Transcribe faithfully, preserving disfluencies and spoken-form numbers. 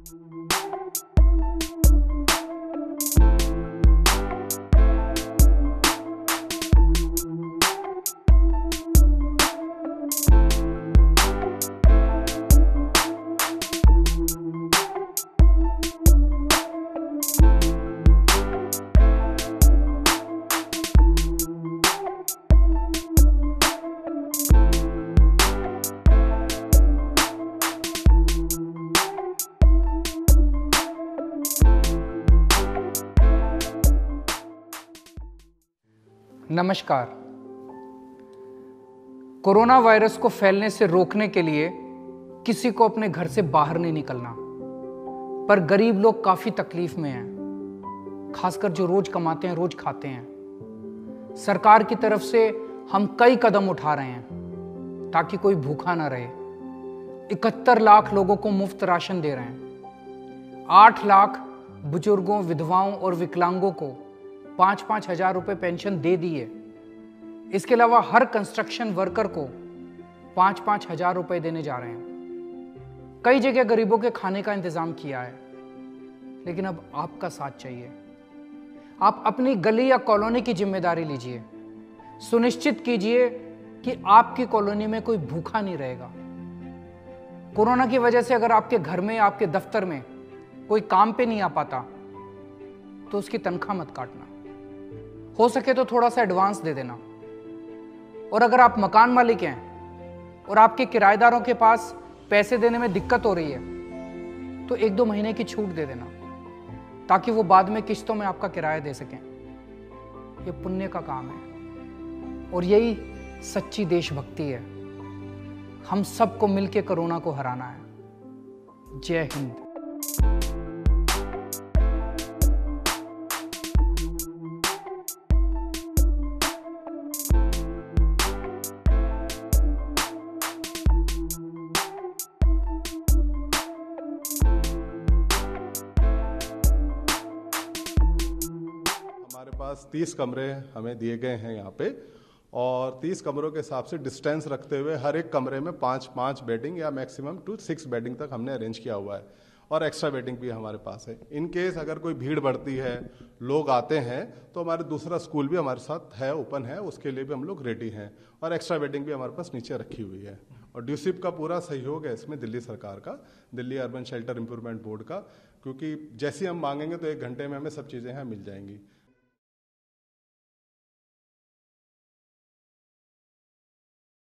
नमस्कार। Corona virus को फैलने से रोकने के लिए किसी को अपने घर से बाहर नहीं निकलना, पर गरीब लोग काफी तकलीफ में हैं, खासकर जो रोज कमाते हैं, रोज खाते हैं। सरकार की तरफ से हम कई कदम उठा रहे हैं ताकि कोई भूखा ना रहे। इकहत्तर लाख लोगों को मुफ्त राशन दे रहे हैं। आठ लाख बुजुर्गों, विधवाओं और विकलांगों को पांच पांच हजार रुपए पेंशन दे दी है। इसके अलावा हर कंस्ट्रक्शन वर्कर को पांच पांच हजार रुपए देने जा रहे हैं। कई जगह गरीबों के खाने का इंतजाम किया है, लेकिन अब आपका साथ चाहिए। आप अपनी गली या कॉलोनी की जिम्मेदारी लीजिए। सुनिश्चित कीजिए कि आपकी कॉलोनी में कोई भूखा नहीं रहेगा। कोरोना की वजह से अगर आपके घर में, आपके दफ्तर में कोई काम पे नहीं आ पाता तो उसकी तनख्वाह मत काटना। हो सके तो थोड़ा सा एडवांस दे देना। और अगर आप मकान मालिक हैं और आपके किराएदारों के पास पैसे देने में दिक्कत हो रही है तो एक दो महीने की छूट दे देना, ताकि वो बाद में किस्तों में आपका किराया दे सकें। ये पुण्य का काम है और यही सच्ची देशभक्ति है। हम सबको मिलकर कोरोना को हराना है। जय हिंद। हमारे पास तीस कमरे हमें दिए गए हैं यहाँ पे, और तीस कमरों के हिसाब से डिस्टेंस रखते हुए हर एक कमरे में पाँच पाँच बेडिंग या मैक्सिमम टू सिक्स बेडिंग तक हमने अरेंज किया हुआ है, और एक्स्ट्रा बेडिंग भी हमारे पास है। इन केस अगर कोई भीड़ बढ़ती है, लोग आते हैं, तो हमारे दूसरा स्कूल भी हमारे साथ है, ओपन है, उसके लिए भी हम लोग रेडी हैं, और एक्स्ट्रा बेडिंग भी हमारे पास नीचे रखी हुई है। और ड्यूसिप का पूरा सहयोग है इसमें, दिल्ली सरकार का, Delhi urban shelter improvement board का, क्योंकि जैसे हम मांगेंगे तो एक घंटे में हमें सब चीज़ें यहाँ मिल जाएंगी।